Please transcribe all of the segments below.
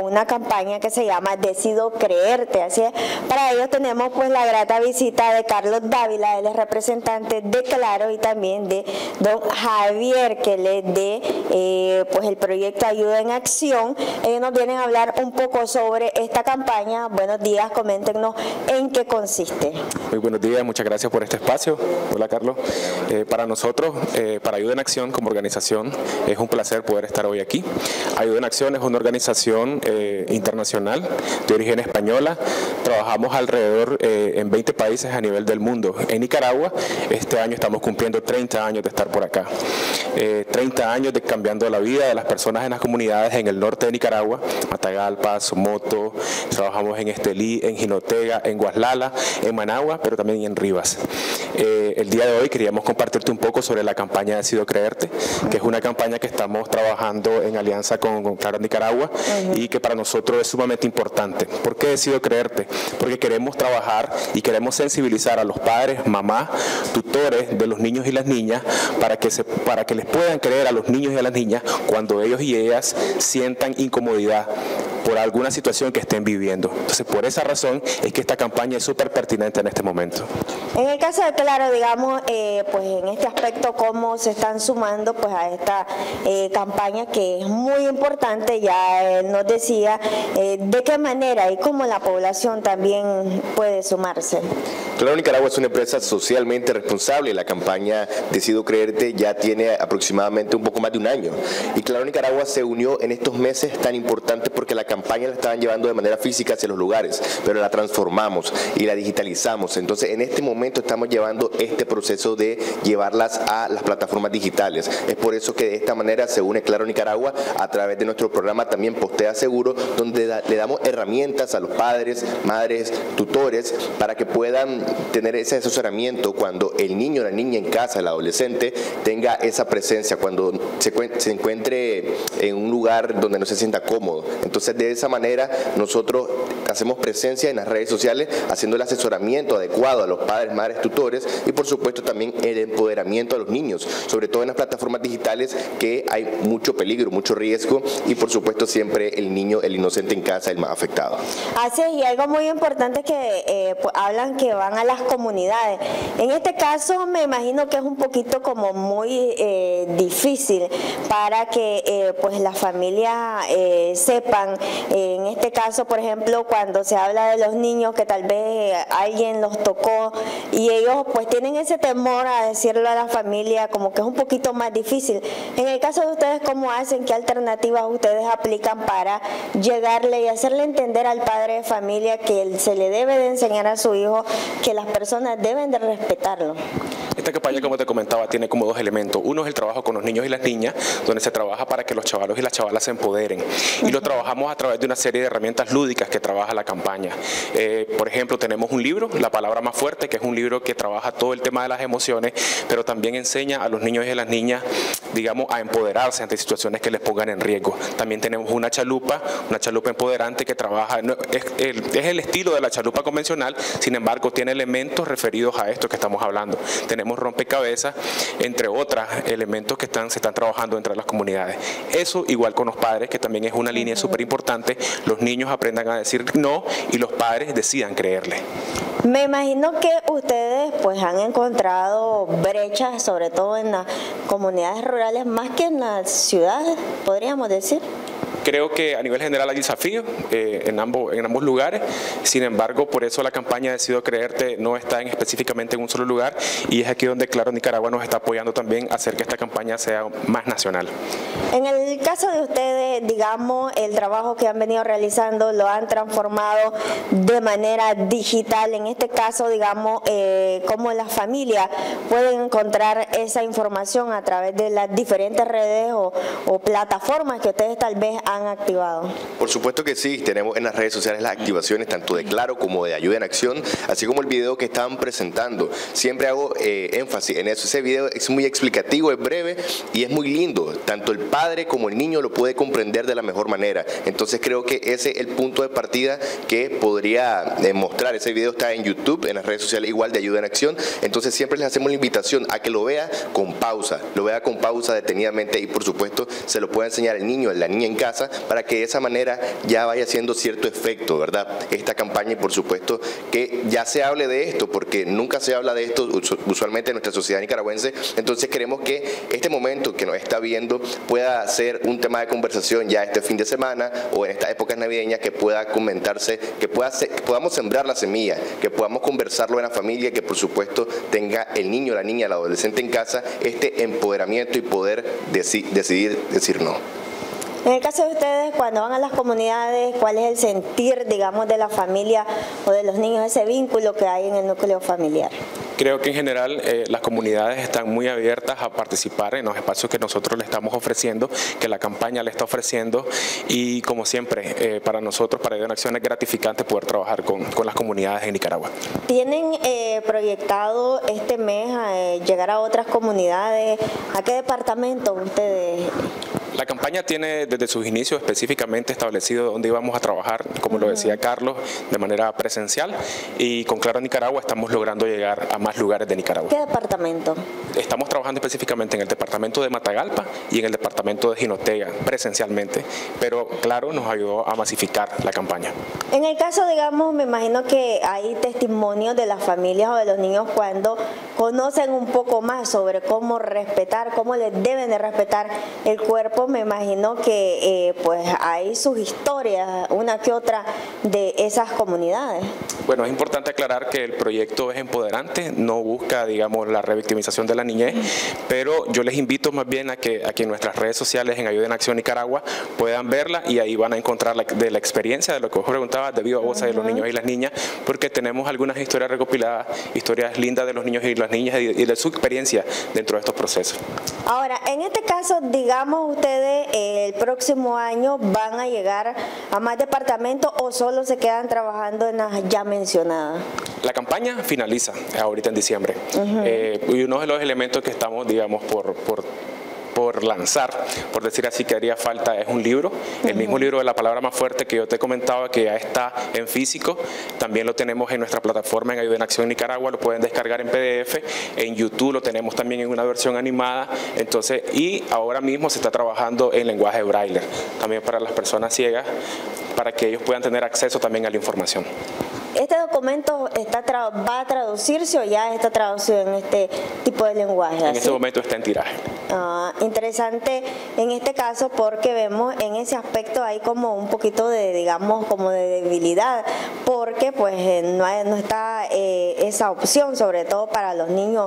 con una campaña que se llama Decido Creerte. Así es, para ello tenemos pues la grata visita de Carlos Dávila, él es representante de Claro, y también de don Javier, que le de pues el proyecto Ayuda en Acción. Ellos nos vienen a hablar un poco sobre esta campaña. Buenos días, coméntenos en qué consiste. Muy buenos días, muchas gracias por este espacio. Hola Carlos. Para nosotros, para Ayuda en Acción como organización, es un placer poder estar hoy aquí. Ayuda en Acción es una organización internacional de origen española. Trabajamos alrededor en 20 países a nivel del mundo. En Nicaragua, este año estamos cumpliendo 30 años de estar por acá. 30 años de cambiando la vida de las personas en las comunidades en el norte de Nicaragua, Matagalpa, Somoto, trabajamos en Estelí, en Jinotega, en Guaslala, en Managua, pero también en Rivas. El día de hoy queríamos compartirte un poco sobre la campaña Decido Creerte, que es una campaña que estamos trabajando en alianza con Claro Nicaragua y que para nosotros es sumamente importante. ¿Por qué Decido Creerte? Porque queremos trabajar y queremos sensibilizar a los padres, mamás, tutores de los niños y las niñas para que les puedan creer a los niños y a las niñas cuando ellos y ellas sientan incomodidad por alguna situación que estén viviendo. Entonces, por esa razón es que esta campaña es súper pertinente en este momento. En el caso de Claro, digamos, pues en este aspecto, cómo se están sumando pues a esta campaña que es muy importante, ya él nos decía de qué manera y cómo la población también puede sumarse. Claro Nicaragua es una empresa socialmente responsable. La campaña Decido Creerte ya tiene aproximadamente un poco más de un año. Y Claro Nicaragua se unió en estos meses tan importantes porque la campaña la estaban llevando de manera física hacia los lugares, pero la transformamos y la digitalizamos. Entonces, en este momento estamos llevando este proceso de llevarlas a las plataformas digitales. Es por eso que de esta manera se une Claro Nicaragua a través de nuestro programa también Postea Seguro, donde le damos herramientas a los padres, madres, tutores, para que puedan tener ese asesoramiento cuando el niño o la niña en casa, el adolescente, tenga esa presencia, cuando se encuentre en un lugar donde no se sienta cómodo. Entonces, de esa manera nosotros hacemos presencia en las redes sociales, haciendo el asesoramiento adecuado a los padres, madres, tutores, y por supuesto también el empoderamiento a los niños, sobre todo en las plataformas digitales, que hay mucho peligro, mucho riesgo, y por supuesto siempre el niño, el inocente en casa, el más afectado. Así es, y algo muy importante es que pues, hablan que van a las comunidades. En este caso me imagino que es un poquito como muy difícil para que pues las familias sepan, en este caso por ejemplo cuando se habla de los niños que tal vez alguien los tocó y ellos pues tienen ese temor a decirlo a la familia, como que es un poquito más difícil. En el caso de ustedes, ¿cómo hacen? ¿Qué alternativas ustedes aplican para llegarle y hacerle entender al padre de familia que se le debe de enseñar a su hijo que las personas deben de respetarlo? Esta campaña, como te comentaba, tiene como dos elementos. Uno es el trabajo con los niños y las niñas, donde se trabaja para que los chavalos y las chavalas se empoderen. Y lo trabajamos a través de una serie de herramientas lúdicas que trabaja la campaña. Por ejemplo, tenemos un libro, La Palabra Más Fuerte, que es un libro que trabaja todo el tema de las emociones, pero también enseña a los niños y a las niñas, digamos, a empoderarse ante situaciones que les pongan en riesgo. También tenemos una chalupa empoderante que trabaja, es el estilo de la chalupa convencional, sin embargo, tiene elementos referidos a esto que estamos hablando. Tenemos rompecabezas, entre otros elementos que se están trabajando entre las comunidades. Eso igual con los padres, que también es una línea súper importante. Los niños aprendan a decir no y los padres decidan creerle. Me imagino que ustedes pues han encontrado brechas, sobre todo en las comunidades rurales, más que en las ciudades, podríamos decir. Creo que a nivel general hay desafíos en ambos lugares, sin embargo, por eso la campaña Decido Creerte no está específicamente en un solo lugar, y es aquí donde Claro Nicaragua nos está apoyando también a hacer que esta campaña sea más nacional. En el caso de ustedes, digamos, el trabajo que han venido realizando lo han transformado de manera digital. En este caso, digamos, cómo las familias pueden encontrar esa información a través de las diferentes redes o plataformas que ustedes tal vez han activado. Por supuesto que sí, tenemos en las redes sociales las activaciones tanto de Claro como de Ayuda en Acción, así como el video que estaban presentando. Siempre hago énfasis en eso. Ese video es muy explicativo, es breve y es muy lindo. Tanto el padre como el niño lo puede comprender de la mejor manera. Entonces creo que ese es el punto de partida que podría mostrar. Ese video está en YouTube, en las redes sociales igual de Ayuda en Acción. Entonces siempre les hacemos la invitación a que lo vea con pausa, detenidamente, y por supuesto se lo puede enseñar el niño, la niña en casa casa, para que de esa manera ya vaya haciendo cierto efecto, ¿verdad? Esta campaña, y por supuesto que ya se hable de esto, porque nunca se habla de esto usualmente en nuestra sociedad nicaragüense. Entonces queremos que este momento que nos está viendo pueda ser un tema de conversación ya este fin de semana o en estas épocas navideñas, que pueda comentarse, que podamos sembrar la semilla, que podamos conversarlo en la familia, que por supuesto tenga el niño, la niña, el adolescente en casa este empoderamiento y poder decidir decir no. En el caso de ustedes, cuando van a las comunidades, ¿cuál es el sentir, digamos, de la familia o de los niños, ese vínculo que hay en el núcleo familiar? Creo que en general las comunidades están muy abiertas a participar en los espacios que nosotros le estamos ofreciendo, que la campaña le está ofreciendo, y como siempre, para nosotros, para Ayuda en Acción, es gratificante poder trabajar con las comunidades en Nicaragua. ¿Tienen proyectado este mes llegar a otras comunidades? ¿A qué departamento ustedes? La campaña tiene desde sus inicios específicamente establecido dónde íbamos a trabajar, como lo decía Carlos, de manera presencial, y con Claro Nicaragua estamos logrando llegar a más lugares de Nicaragua. ¿Qué departamento? Estamos trabajando específicamente en el departamento de Matagalpa y en el departamento de Jinotega presencialmente, pero Claro nos ayudó a masificar la campaña. En el caso, digamos, me imagino que hay testimonios de las familias o de los niños cuando conocen un poco más sobre cómo respetar, cómo les deben de respetar el cuerpo. Me imagino que pues hay sus historias, una que otra, de esas comunidades. Bueno, es importante aclarar que el proyecto es empoderante, no busca, digamos, la revictimización de la niñez, pero yo les invito más bien a que en nuestras redes sociales, en Ayuda en Acción Nicaragua, puedan verla, y ahí van a encontrar de la experiencia, de lo que vos preguntabas, de viva voz de los niños y las niñas, porque tenemos algunas historias recopiladas, historias lindas de los niños y las niñas y de su experiencia dentro de estos procesos. Ahora, en este caso, digamos, ustedes el próximo año van a llegar a más departamentos o solo se quedan trabajando en las ya mencionadas. La campaña finaliza ahorita en diciembre, y uno de los elementos que estamos, digamos, por lanzar, por decir así, que haría falta, es un libro, el mismo libro de La Palabra Más Fuerte que yo te comentaba, que ya está en físico. También lo tenemos en nuestra plataforma en Ayuda en Acción Nicaragua, lo pueden descargar en PDF, en YouTube lo tenemos también en una versión animada. Entonces, y ahora mismo se está trabajando en lenguaje braille, también para las personas ciegas, para que ellos puedan tener acceso también a la información. ¿Este documento va a traducirse o ya está traducido en este tipo de lenguaje? En este momento está en tiraje. Interesante en este caso, porque vemos en ese aspecto hay como un poquito de, digamos, como de debilidad, porque pues no está esa opción, sobre todo para los niños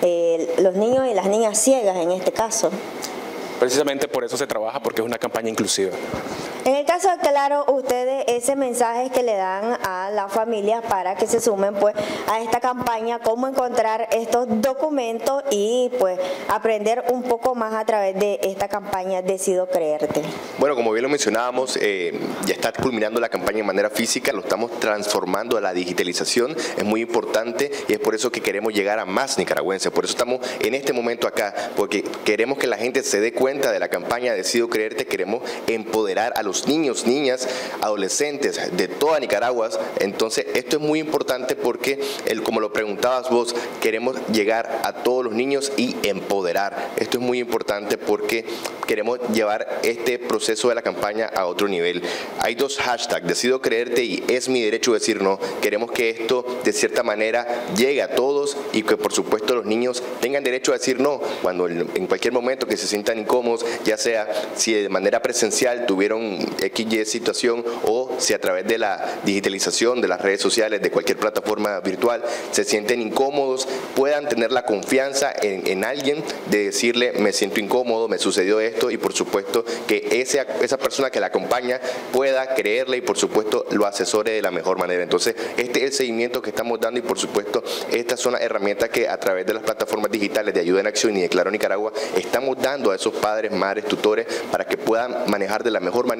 y las niñas ciegas en este caso. Precisamente por eso se trabaja, porque es una campaña inclusiva. En el caso de Claro, ustedes ese mensaje que le dan a las familias para que se sumen pues a esta campaña, cómo encontrar estos documentos y pues aprender un poco más a través de esta campaña Decido Creerte. Bueno, como bien lo mencionábamos, ya está culminando la campaña de manera física, lo estamos transformando a la digitalización, es muy importante, y es por eso que queremos llegar a más nicaragüenses. Por eso estamos en este momento acá, porque queremos que la gente se dé cuenta de la campaña Decido Creerte. Queremos empoderar a los niños, niñas, adolescentes de toda Nicaragua. Entonces esto es muy importante porque, como lo preguntabas vos, queremos llegar a todos los niños y empoderar. Esto es muy importante porque queremos llevar este proceso de la campaña a otro nivel. Hay dos hashtags, Decido Creerte y Es mi derecho decir no. Queremos que esto de cierta manera llegue a todos y que por supuesto los niños tengan derecho a decir no cuando en cualquier momento que se sientan incómodos, ya sea si de manera presencial tuvieron XY situación o si a través de la digitalización de las redes sociales, de cualquier plataforma virtual, se sienten incómodos, puedan tener la confianza en alguien de decirle me siento incómodo, me sucedió esto, y por supuesto que esa persona que la acompaña pueda creerle y por supuesto lo asesore de la mejor manera. Entonces este es el seguimiento que estamos dando, y por supuesto estas son las herramientas que a través de las plataformas digitales de Ayuda en Acción y de Claro Nicaragua estamos dando a esos padres, madres, tutores, para que puedan manejar de la mejor manera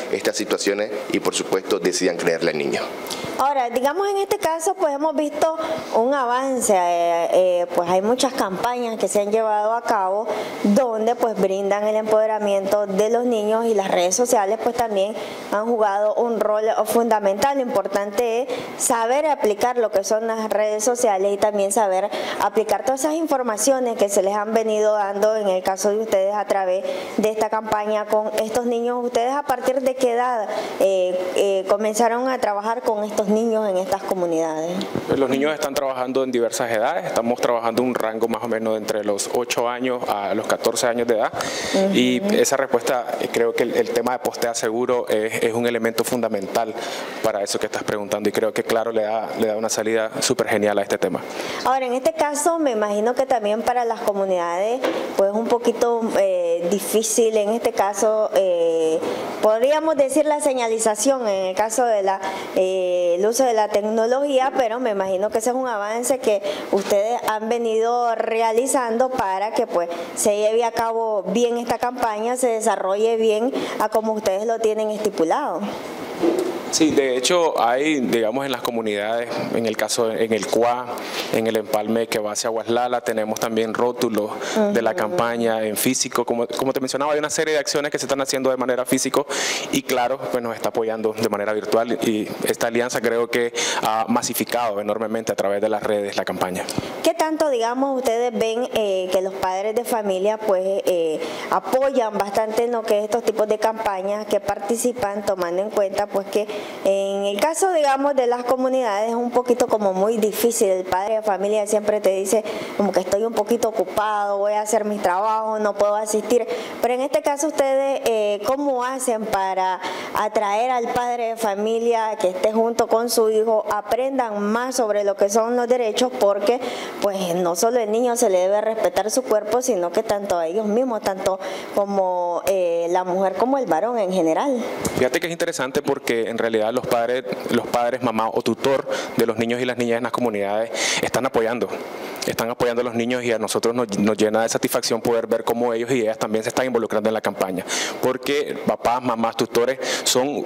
estas situaciones y por supuesto decidan creerle al niño. Ahora, digamos en este caso, pues hemos visto un avance, pues hay muchas campañas que se han llevado a cabo donde pues brindan el empoderamiento de los niños, y las redes sociales pues también han jugado un rol fundamental. Lo importante es saber aplicar lo que son las redes sociales y también saber aplicar todas esas informaciones que se les han venido dando en el caso de ustedes a través de esta campaña con estos niños. ¿Ustedes a partir de qué edad comenzaron a trabajar con estos niños en estas comunidades? Los niños están trabajando en diversas edades, estamos trabajando un rango más o menos entre los 8 años a los 14 años de edad, y esa respuesta, creo que el tema de Postea Seguro es un elemento fundamental para eso que estás preguntando, y creo que claro le da una salida súper genial a este tema. Ahora, en este caso me imagino que también para las comunidades pues un poquito difícil en este caso, podríamos decir la señalización en el caso de el uso de la tecnología, pero me imagino que ese es un avance que ustedes han venido realizando para que pues se lleve a cabo bien esta campaña, se desarrolle bien a como ustedes lo tienen estipulado. Sí, de hecho hay, digamos, en las comunidades, en el caso, en el CUA, en el empalme que va hacia Guaslala, tenemos también rótulos de la campaña en físico. Como te mencionaba, hay una serie de acciones que se están haciendo de manera físico, y claro, pues nos está apoyando de manera virtual, y esta alianza creo que ha masificado enormemente a través de las redes la campaña. ¿Qué tanto, digamos, ustedes ven que los padres de familia pues apoyan bastante en lo que es estos tipos de campañas, que participan, tomando en cuenta pues que en el caso, digamos, de las comunidades es un poquito como muy difícil? El padre de familia siempre te dice como que estoy un poquito ocupado, voy a hacer mi trabajo, no puedo asistir, pero en este caso ustedes ¿cómo hacen para atraer al padre de familia que esté junto con su hijo, aprendan más sobre lo que son los derechos? Porque pues no solo el niño se le debe respetar su cuerpo, sino que tanto a ellos mismos, tanto como la mujer como el varón en general. Fíjate que es interesante porque en realidad los padres, mamá o tutor de los niños y las niñas en las comunidades están apoyando a los niños, y a nosotros nos llena de satisfacción poder ver cómo ellos y ellas también se están involucrando en la campaña, porque papás, mamás, tutores son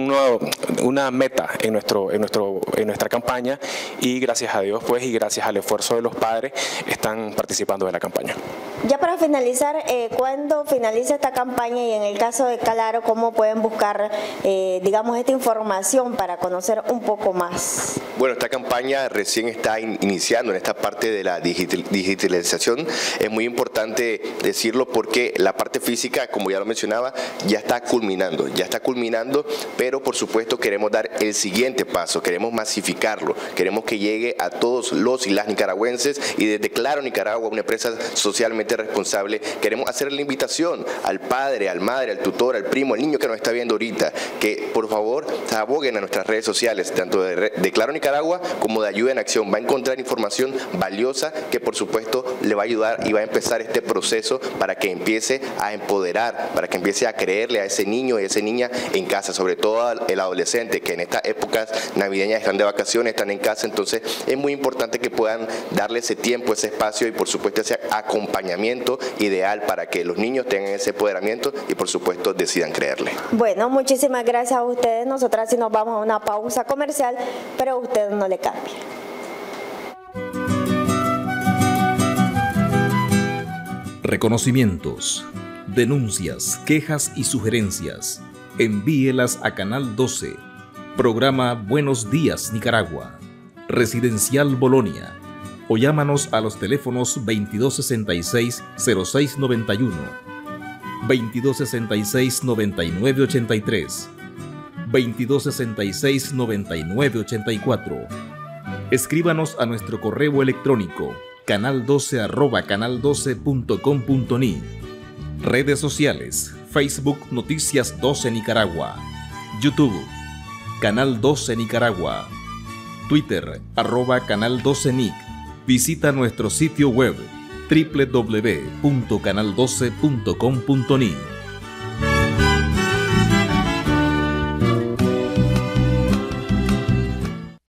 una meta en nuestra campaña, y gracias a Dios pues y gracias al esfuerzo de los padres están participando de la campaña. Ya para finalizar, ¿cuándo finaliza esta campaña, y en el caso de Calaro cómo pueden buscar digamos esta información para conocer un poco más? Bueno, esta campaña recién está iniciando en esta parte de la digitalización. Es muy importante decirlo porque la parte física, como ya lo mencionaba, ya está culminando, pero por supuesto queremos dar el siguiente paso, queremos masificarlo, queremos que llegue a todos los y las nicaragüenses, y desde Claro Nicaragua, una empresa socialmente responsable, queremos hacer la invitación al padre, al madre, al tutor, al primo, al niño que nos está viendo ahorita, que por favor aboguen a nuestras redes sociales, tanto de Claro Nicaragua como de Ayuda en Acción. Va a encontrar información valiosa que por supuesto le va a ayudar, y va a empezar este proceso para que empiece a empoderar, para que empiece a creerle a ese niño y a esa niña en casa, sobre todo el adolescente que en estas épocas navideñas están de vacaciones, están en casa. Entonces es muy importante que puedan darle ese tiempo, ese espacio y por supuesto ese acompañamiento ideal para que los niños tengan ese empoderamiento y por supuesto decidan creerle. Bueno, muchísimas gracias a ustedes. Nosotras sí nos vamos a una pausa comercial, pero usted no le cambie. Reconocimientos, denuncias, quejas y sugerencias. Envíelas a Canal 12. Programa Buenos Días Nicaragua. Residencial Bolonia. O llámanos a los teléfonos 2266-0691, 2266-9983, 2266-9984. Escríbanos a nuestro correo electrónico canal12@canal12.com.ni. Redes sociales: Facebook Noticias 12 Nicaragua, YouTube Canal 12 Nicaragua, Twitter @Canal 12 Nic. Visita nuestro sitio web www.canal12.com.ni.